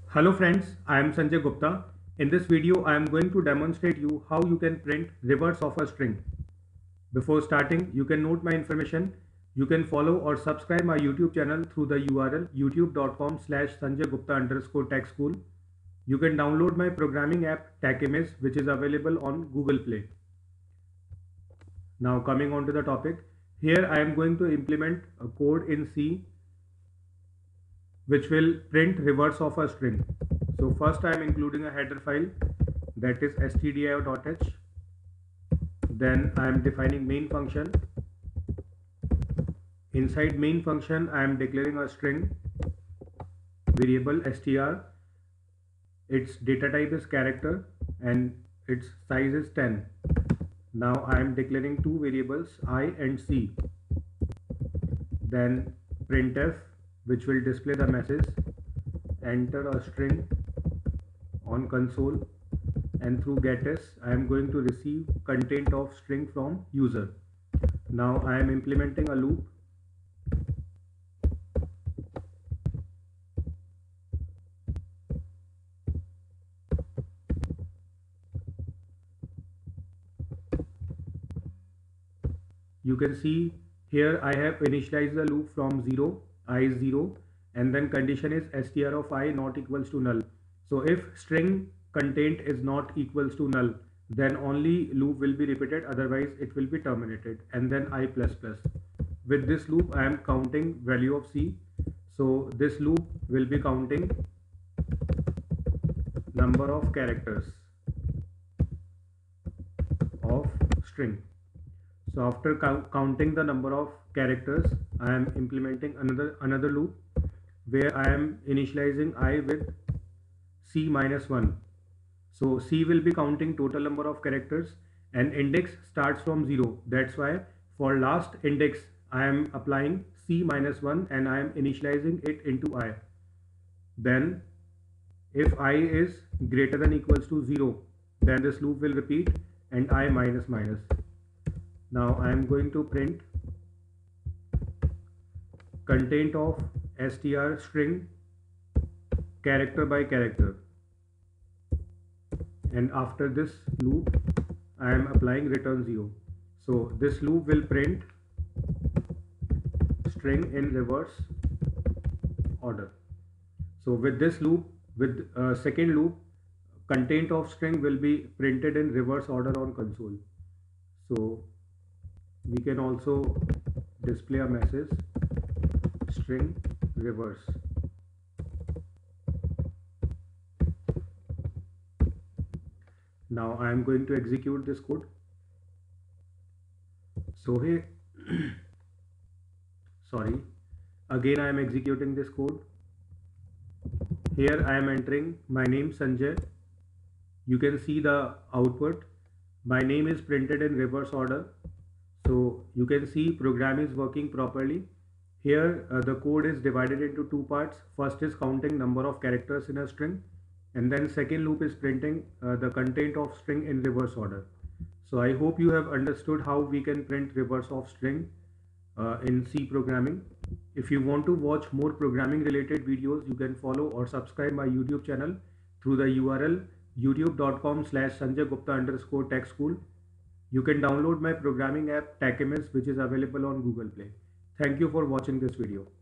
Hello friends, I am Sanjay Gupta. In this video, I am going to demonstrate you how you can print reverse of a string. Before starting, you can note my information. You can follow or subscribe my YouTube channel through the URL youtube.com/sanjaygupta_tech school. You can download my programming app TechImage, which is available on Google Play. Now coming on to the topic, here I am going to implement a code in C which will print reverse of a string. So first I am including a header file, that is stdio.h. Then I am defining main function. Inside main function I am declaring a string variable str. Its data type is character and its size is 10. Now I am declaring two variables I and c. Then printf, which will display the message enter a string on console, and through getS I am going to receive content of string from user. Now I am implementing a loop. You can see here I have initialized the loop from 0, I is 0, and then condition is str of I not equals to null. So if string content is not equals to null, then only loop will be repeated, otherwise it will be terminated, and then I plus plus. With this loop I am counting value of c. So this loop will be counting number of characters of string. So after counting the number of characters, I am implementing another loop where I am initializing I with c minus 1. So c will be counting total number of characters and index starts from 0. That's why for last index I am applying c minus 1 and I am initializing it into I. Then if I is greater than equals to 0, then this loop will repeat and I minus minus. Now I am going to print content of str string character by character, and after this loop I am applying return 0. So this loop will print string in reverse order. So with this loop, with second loop, content of string will be printed in reverse order on console. So we can also display a message string reverse. Now I am going to execute this code. So here sorry, again I am executing this code. Here I am entering my name Sanjay. You can see the output. My name is printed in reverse order. So you can see program is working properly. Here the code is divided into two parts. First is counting number of characters in a string, and then second loop is printing the content of string in reverse order. So I hope you have understood how we can print reverse of string in C programming. If you want to watch more programming related videos, you can follow or subscribe my YouTube channel through the URL youtube.com/sanjaygupta_tech school. You can download my programming app TechImage, which is available on Google Play. Thank you for watching this video.